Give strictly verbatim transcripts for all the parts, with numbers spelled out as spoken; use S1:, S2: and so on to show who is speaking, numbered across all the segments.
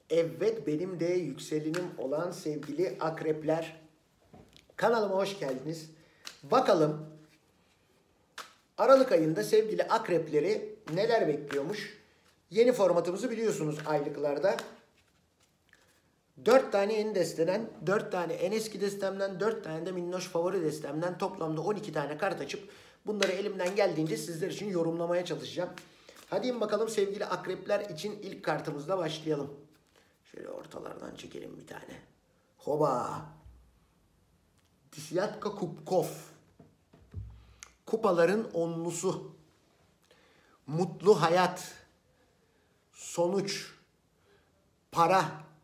S1: Evet, benim de yükselenim olan sevgili akrepler. Kanalıma hoş geldiniz. Bakalım Aralık ayında sevgili akrepleri neler bekliyormuş? Yeni formatımızı biliyorsunuz aylıklarda. dört tane yeni desteden, dört tane en eski destemden, dört tane de minnoş favori destemden toplamda on iki tane kart açıp bunları elimden geldiğince sizler için yorumlamaya çalışacağım. Hadi bakalım sevgili akrepler için ilk kartımızla başlayalım. Şöyle ortalardan çekelim bir tane. Hoba. Disyatka Kupkov. Kupaların onlusu. Mutlu hayat. Sonuç. Para.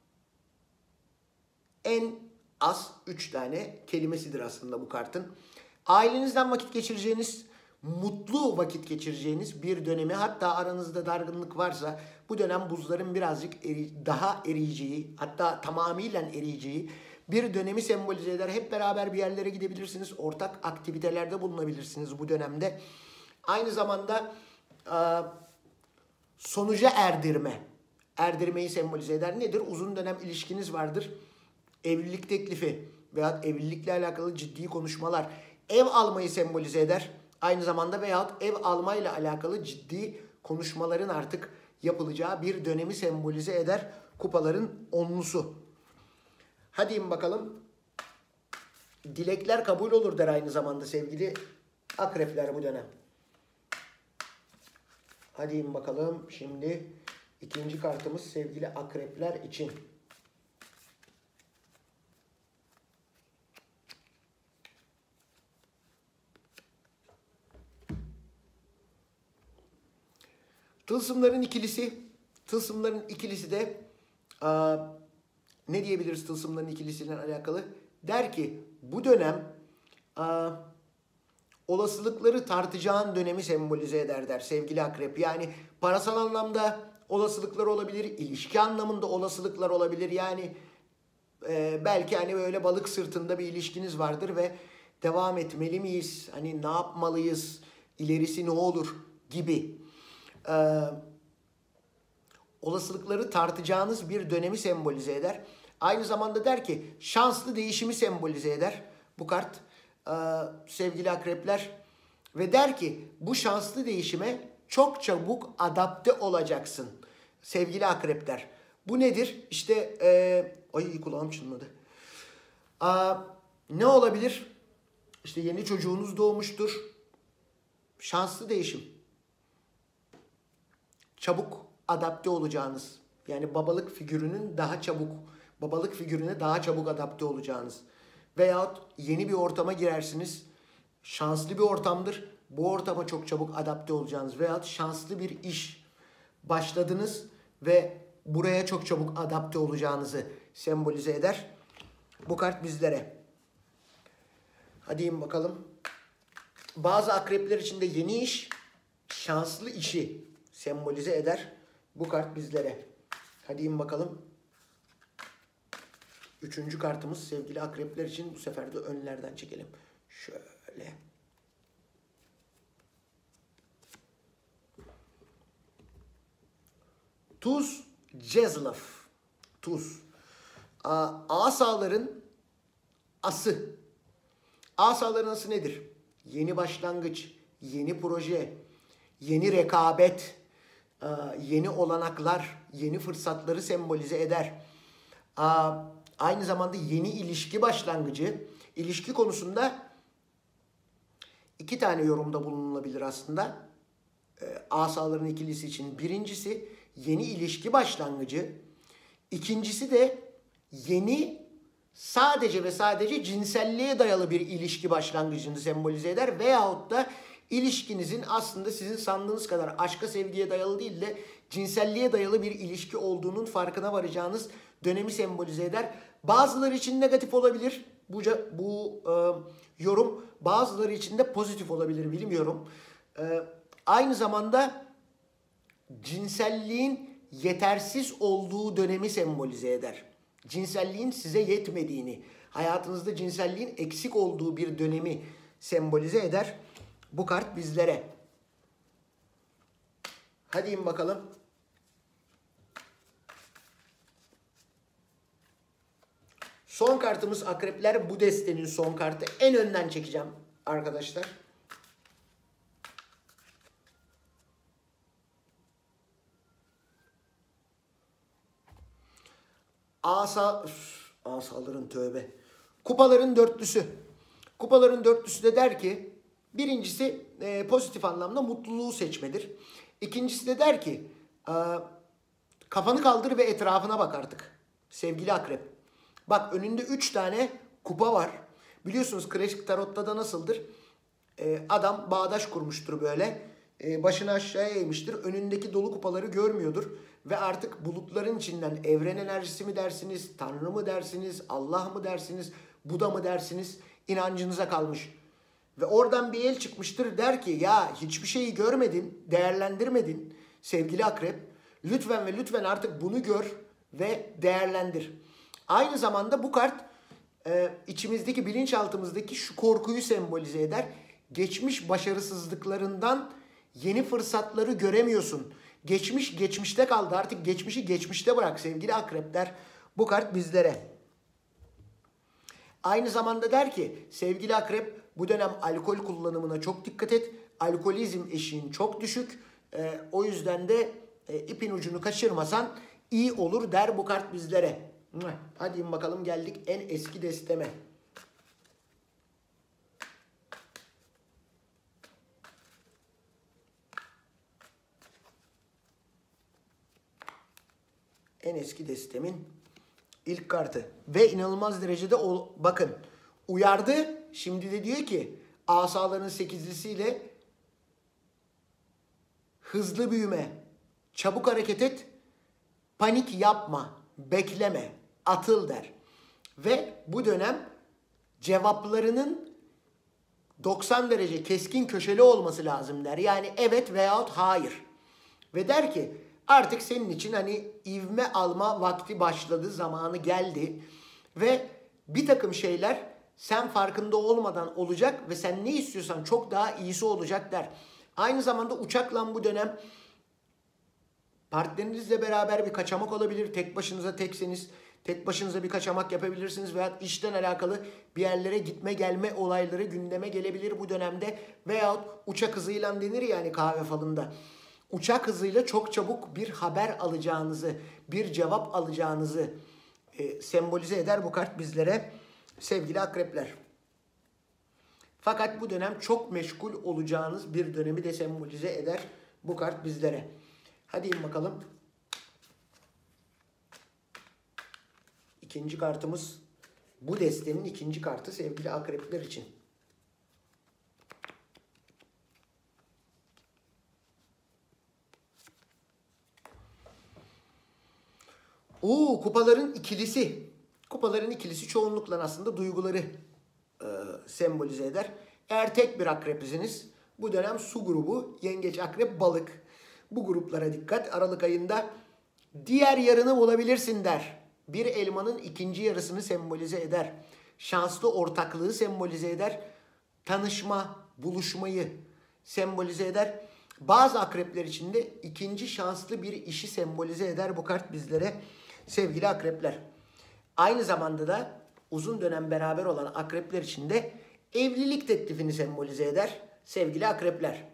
S1: En az üç tane kelimesidir aslında bu kartın. Ailenizden vakit geçireceğiniz, mutlu vakit geçireceğiniz bir dönemi, hatta aranızda dargınlık varsa bu dönem buzların birazcık eri, daha eriyeceği, hatta tamamıyla eriyeceği bir dönemi sembolize eder. Hep beraber bir yerlere gidebilirsiniz. Ortak aktivitelerde bulunabilirsiniz bu dönemde. Aynı zamanda e, sonuca erdirme. Erdirmeyi sembolize eder. Nedir? Uzun dönem ilişkiniz vardır. Evlilik teklifi veya evlilikle alakalı ciddi konuşmalar. Ev almayı sembolize eder. Aynı zamanda veyahut ev almayla alakalı ciddi konuşmaların artık yapılacağı bir dönemi sembolize eder. Kupaların onlusu. Hadi bakalım. Dilekler kabul olur der aynı zamanda sevgili akrepler bu dönem. Hadi bakalım. Şimdi ikinci kartımız sevgili akrepler için. Tılsımların ikilisi. Tılsımların ikilisi de aa, ne diyebiliriz tılsımların ikilisiyle alakalı? Der ki bu dönem aa, olasılıkları tartacağın dönemi sembolize eder der sevgili akrep. Yani parasal anlamda olasılıklar olabilir, ilişki anlamında olasılıklar olabilir. Yani e, belki hani böyle balık sırtında bir ilişkiniz vardır ve devam etmeli miyiz? Hani ne yapmalıyız? İlerisi ne olur gibi. Ee, olasılıkları tartacağınız bir dönemi sembolize eder. Aynı zamanda der ki şanslı değişimi sembolize eder bu kart ee, sevgili akrepler. Ve der ki bu şanslı değişime çok çabuk adapte olacaksın sevgili akrepler. Bu nedir? İşte ee, ay kulağım çınladı. Aa, ne olabilir? İşte yeni çocuğunuz doğmuştur. Şanslı değişim. Çabuk adapte olacağınız, yani babalık figürünün daha çabuk, babalık figürüne daha çabuk adapte olacağınız veyahut yeni bir ortama girersiniz, şanslı bir ortamdır, bu ortama çok çabuk adapte olacağınız veyahut şanslı bir iş başladınız ve buraya çok çabuk adapte olacağınızı sembolize eder. Bu kart bizlere. Hadi bakalım. Bazı akrepler için de yeni iş, şanslı işi sembolize eder. Bu kart bizlere. Hadi bakalım. Üçüncü kartımız sevgili akrepler için, bu sefer de önlerden çekelim. Şöyle. Tuz Cezlov. Tuz. Asaların ası. Asaların ası nedir? Yeni başlangıç, yeni proje, yeni rekabet, yeni olanaklar, yeni fırsatları sembolize eder. Aynı zamanda yeni ilişki başlangıcı. İlişki konusunda iki tane yorumda bulunulabilir aslında. Asaların ikilisi için. Birincisi yeni ilişki başlangıcı. İkincisi de yeni sadece ve sadece cinselliğe dayalı bir ilişki başlangıcını sembolize eder. Veyahut da İlişkinizin aslında sizin sandığınız kadar aşka sevgiye dayalı değil de cinselliğe dayalı bir ilişki olduğunun farkına varacağınız dönemi sembolize eder. Bazıları için negatif olabilir bu, bu e, yorum, bazıları için de pozitif olabilir, bilmiyorum. E, aynı zamanda cinselliğin yetersiz olduğu dönemi sembolize eder. Cinselliğin size yetmediğini, hayatınızda cinselliğin eksik olduğu bir dönemi sembolize eder. Bu kart bizlere. Hadi bakalım. Son kartımız akrepler. Bu destenin son kartı. En önden çekeceğim arkadaşlar. Asa, üf, asaların tövbe. Kupaların dörtlüsü. Kupaların dörtlüsü de der ki, birincisi e, pozitif anlamda mutluluğu seçmedir. İkincisi de der ki, e, kafanı kaldır ve etrafına bak artık. Sevgili akrep. Bak önünde üç tane kupa var. Biliyorsunuz klasik tarotta da nasıldır? E, adam bağdaş kurmuştur böyle. E, başını aşağıya eğmiştir. Önündeki dolu kupaları görmüyordur. Ve artık bulutların içinden evren enerjisi mi dersiniz, Tanrı mı dersiniz, Allah mı dersiniz, Buda mı dersiniz, inancınıza kalmış. Ve oradan bir el çıkmıştır, der ki ya hiçbir şeyi görmedin, değerlendirmedin sevgili akrep. Lütfen ve lütfen artık bunu gör ve değerlendir. Aynı zamanda bu kart e, içimizdeki, bilinçaltımızdaki şu korkuyu sembolize eder. Geçmiş başarısızlıklarından yeni fırsatları göremiyorsun. Geçmiş geçmişte kaldı, artık geçmişi geçmişte bırak sevgili akrepler. Bu kart bizlere. Aynı zamanda der ki sevgili akrep, bu dönem alkol kullanımına çok dikkat et. Alkolizm eşiğin çok düşük. Ee, o yüzden de e, ipin ucunu kaçırmasan iyi olur der bu kart bizlere. Hadi bakalım, geldik en eski desteme. En eski destemin ilk kartı. Ve inanılmaz derecede o, bakın uyardı. Şimdi de diyor ki asaların sekizlisiyle hızlı büyüme, çabuk hareket et, panik yapma, bekleme, atıl der. Ve bu dönem cevaplarının doksan derece keskin köşeli olması lazım der. Yani evet veyahut hayır. Ve der ki artık senin için hani ivme alma vakti başladı, zamanı geldi. Ve bir takım şeyler sen farkında olmadan olacak ve sen ne istiyorsan çok daha iyisi olacak der. Aynı zamanda uçakla bu dönem partnerinizle beraber bir kaçamak olabilir. Tek başınıza tekseniz tek başınıza bir kaçamak yapabilirsiniz veya işten alakalı bir yerlere gitme gelme olayları gündeme gelebilir bu dönemde. Veyahut uçak hızıyla denir yani kahve falında. Uçak hızıyla çok çabuk bir haber alacağınızı, bir cevap alacağınızı e, sembolize eder bu kart bizlere sevgili akrepler. Fakat bu dönem çok meşgul olacağınız bir dönemi de sembolize eder bu kart bizlere. Hadi in bakalım. İkinci kartımız bu destenin ikinci kartı sevgili akrepler için. Oo, kupaların ikilisi. Kupaların ikilisi çoğunlukla aslında duyguları e, sembolize eder. Eğer tek bir akrepsiniz, bu dönem su grubu, yengeç, akrep, balık. Bu gruplara dikkat. Aralık ayında diğer yarını bulabilirsin der. Bir elmanın ikinci yarısını sembolize eder. Şanslı ortaklığı sembolize eder. Tanışma, buluşmayı sembolize eder. Bazı akrepler için de ikinci şanslı bir işi sembolize eder bu kart bizlere sevgili akrepler. Aynı zamanda da uzun dönem beraber olan akrepler için de evlilik teklifini sembolize eder sevgili akrepler.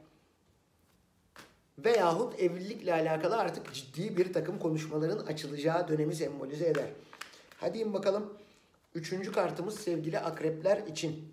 S1: Veyahut evlilikle alakalı artık ciddi bir takım konuşmaların açılacağı dönemi sembolize eder. Hadi in bakalım. Üçüncü kartımız sevgili akrepler için.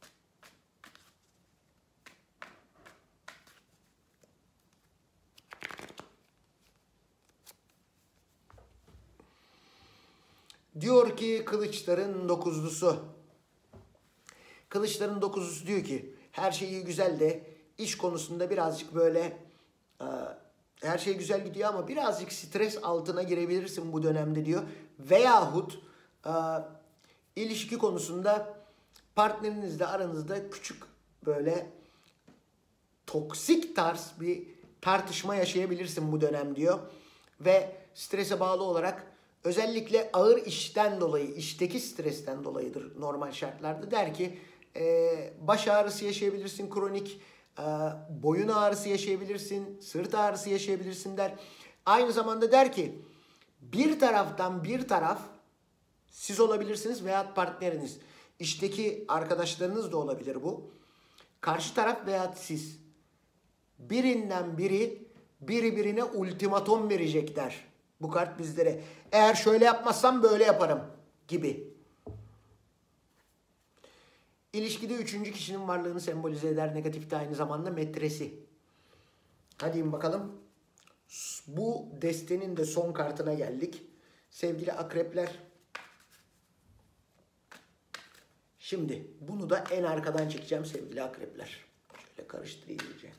S1: Diyor ki kılıçların dokuzlusu. Kılıçların dokuzlusu diyor ki her şey güzel de iş konusunda birazcık böyle e, her şey güzel gidiyor ama birazcık stres altına girebilirsin bu dönemde diyor. Veyahut e, ilişki konusunda partnerinizle aranızda küçük böyle toksik tarz bir tartışma yaşayabilirsin bu dönem diyor. Ve strese bağlı olarak özellikle ağır işten dolayı, işteki stresten dolayıdır normal şartlarda der ki e, baş ağrısı yaşayabilirsin kronik, e, boyun ağrısı yaşayabilirsin, sırt ağrısı yaşayabilirsin der. Aynı zamanda der ki bir taraftan bir taraf Siz olabilirsiniz veya partneriniz. İşteki arkadaşlarınız da olabilir bu. Karşı taraf veya siz. Birinden biri biri birine ultimatom verecekler. Bu kart bizlere. Eğer şöyle yapmazsam böyle yaparım gibi. İlişkide üçüncü kişinin varlığını sembolize eder. Negatif de aynı zamanda metresi. Hadi bakalım. Bu destenin de son kartına geldik. Sevgili akrepler. Şimdi bunu da en arkadan çekeceğim sevgili akrepler. Şöyle karıştırayım iyice.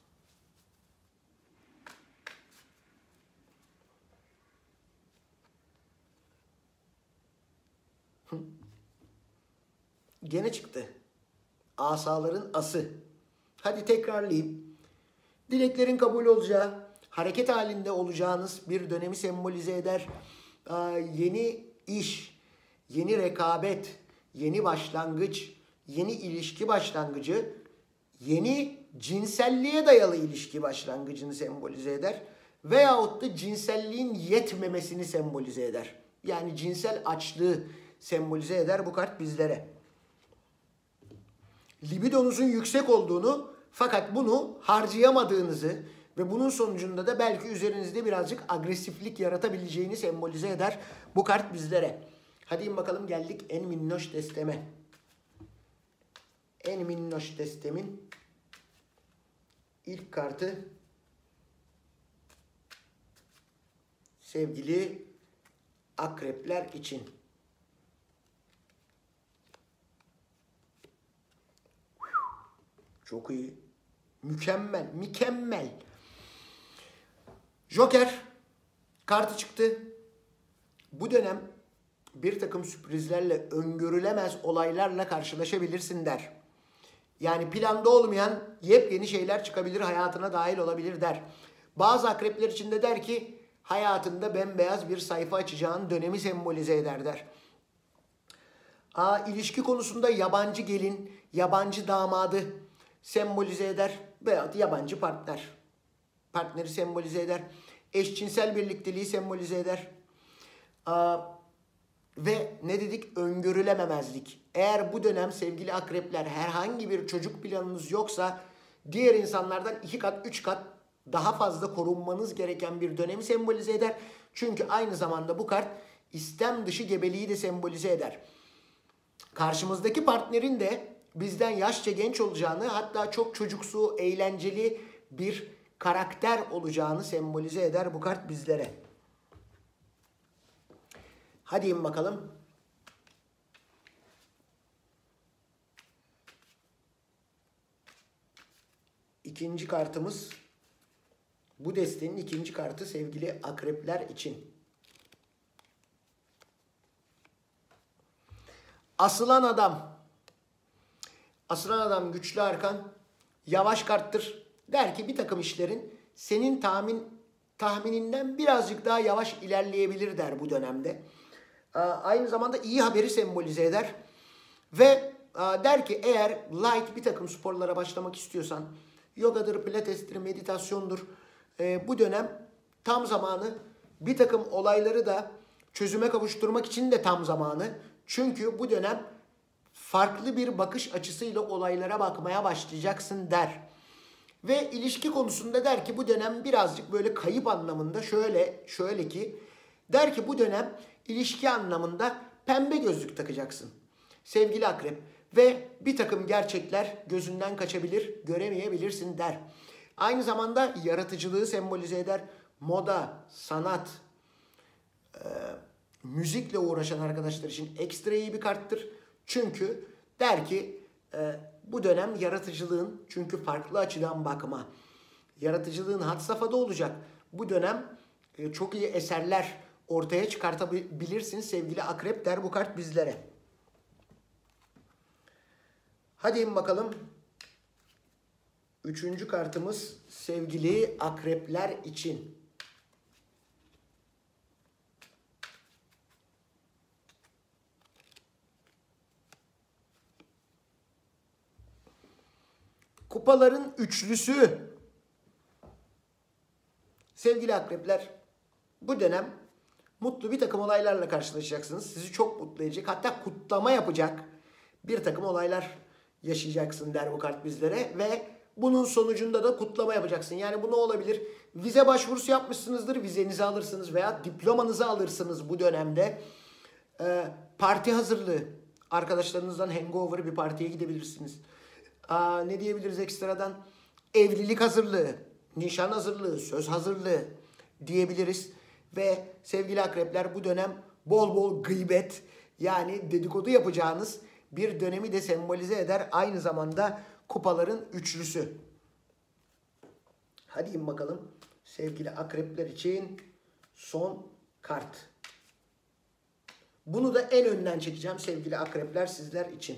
S1: Gene çıktı. Asaların ası. Hadi tekrarlayayım. Dileklerin kabul olacağı, hareket halinde olacağınız bir dönemi sembolize eder. Ee, yeni iş, yeni rekabet, yeni başlangıç, yeni ilişki başlangıcı, yeni cinselliğe dayalı ilişki başlangıcını sembolize eder. Veyahut da cinselliğin yetmemesini sembolize eder. Yani cinsel açlığı sembolize eder bu kart bizlere. Libidonuzun yüksek olduğunu fakat bunu harcayamadığınızı ve bunun sonucunda da belki üzerinizde birazcık agresiflik yaratabileceğini sembolize eder bu kart bizlere. Hadi bakalım geldik en minnoş desteme. En minnoş destemin ilk kartı sevgili akrepler için. Çok iyi. Mükemmel, mükemmel. Joker kartı çıktı. Bu dönem bir takım sürprizlerle, öngörülemez olaylarla karşılaşabilirsin der. Yani planda olmayan yepyeni şeyler çıkabilir, hayatına dahil olabilir der. Bazı akrepler için de der ki hayatında bembeyaz bir sayfa açacağın dönemi sembolize eder der. Aa, ilişki konusunda yabancı gelin, yabancı damadı sembolize eder veya yabancı partner. Partneri sembolize eder. Eşcinsel birlikteliği sembolize eder. Aa, ve ne dedik? Öngörülememezlik. Eğer bu dönem sevgili akrepler herhangi bir çocuk planınız yoksa diğer insanlardan iki kat, üç kat daha fazla korunmanız gereken bir dönemi sembolize eder. Çünkü aynı zamanda bu kart istem dışı gebeliği de sembolize eder. Karşımızdaki partnerin de bizden yaşça genç olacağını, hatta çok çocuksu, eğlenceli bir karakter olacağını sembolize eder bu kart bizlere. Hadi in bakalım. İkinci kartımız, bu destenin ikinci kartı sevgili akrepler için. Asılan adam. Asılan adam güçlü arkan. Yavaş karttır. Der ki bir takım işlerin senin tahmin tahmininden birazcık daha yavaş ilerleyebilir der bu dönemde. Aynı zamanda iyi haberi sembolize eder. Ve der ki eğer light bir takım sporlara başlamak istiyorsan, yogadır, pilatestir, meditasyondur, bu dönem tam zamanı. Bir takım olayları da çözüme kavuşturmak için de tam zamanı. Çünkü bu dönem farklı bir bakış açısıyla olaylara bakmaya başlayacaksın der. Ve ilişki konusunda der ki bu dönem birazcık böyle kayıp anlamında, şöyle şöyle ki der ki bu dönem ilişki anlamında pembe gözlük takacaksın sevgili akrep. Ve bir takım gerçekler gözünden kaçabilir, göremeyebilirsin der. Aynı zamanda yaratıcılığı sembolize eder. Moda, sanat, e, müzikle uğraşan arkadaşlar için ekstra iyi bir karttır. Çünkü der ki e, bu dönem yaratıcılığın, çünkü farklı açıdan bakma, yaratıcılığın had safhada olacak. Bu dönem e, çok iyi eserler ortaya çıkartabilirsin sevgili akrep der bu kart bizlere. Hadi in bakalım. Üçüncü kartımız sevgili akrepler için. Kupaların üçlüsü. Sevgili akrepler, bu dönem mutlu bir takım olaylarla karşılaşacaksınız. Sizi çok mutlu edecek, hatta kutlama yapacak bir takım olaylar yaşayacaksın der bu kart bizlere ve bunun sonucunda da kutlama yapacaksın. Yani bu ne olabilir? Vize başvurusu yapmışsınızdır, vizenizi alırsınız veya diplomanızı alırsınız bu dönemde. Ee, parti hazırlığı, arkadaşlarınızdan hangover bir partiye gidebilirsiniz. Aa, ne diyebiliriz ekstradan? Evlilik hazırlığı, nişan hazırlığı, söz hazırlığı diyebiliriz. Ve sevgili akrepler, bu dönem bol bol gıybet, yani dedikodu yapacağınız bir dönemi de sembolize eder. Aynı zamanda kupaların üçlüsü. Hadi in bakalım sevgili akrepler için son kart. Bunu da en önden çekeceğim sevgili akrepler sizler için.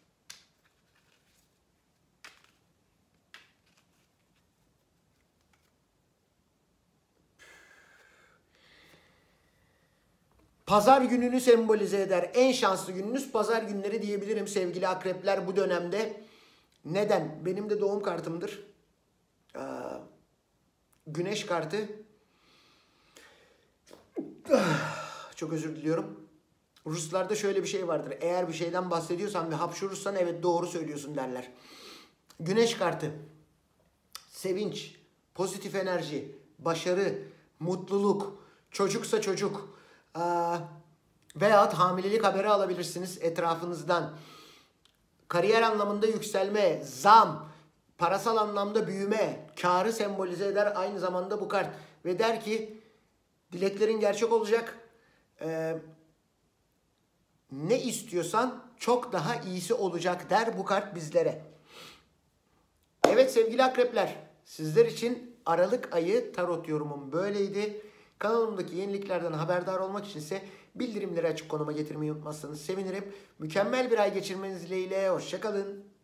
S1: Pazar gününü sembolize eder. En şanslı gününüz pazar günleri diyebilirim sevgili akrepler bu dönemde. Neden? Benim de doğum kartımdır. Ee, güneş kartı. Çok özür diliyorum. Ruslarda şöyle bir şey vardır. Eğer bir şeyden bahsediyorsan ve hapşurursan evet doğru söylüyorsun derler. Güneş kartı. Sevinç, pozitif enerji, başarı, mutluluk, çocuksa çocuk ee, veyahut hamilelik haberi alabilirsiniz etrafınızdan. Kariyer anlamında yükselme, zam, parasal anlamda büyüme, karı sembolize eder aynı zamanda bu kart. Ve der ki dileklerin gerçek olacak. Ee, ne istiyorsan çok daha iyisi olacak der bu kart bizlere. Evet sevgili akrepler, sizler için Aralık ayı tarot yorumum böyleydi. Kanalımdaki yeniliklerden haberdar olmak için ise bildirimleri açık konuma getirmeyi unutmazsanız sevinirim. Mükemmel bir ay geçirmeniz dileğiyle. Hoşça kalın.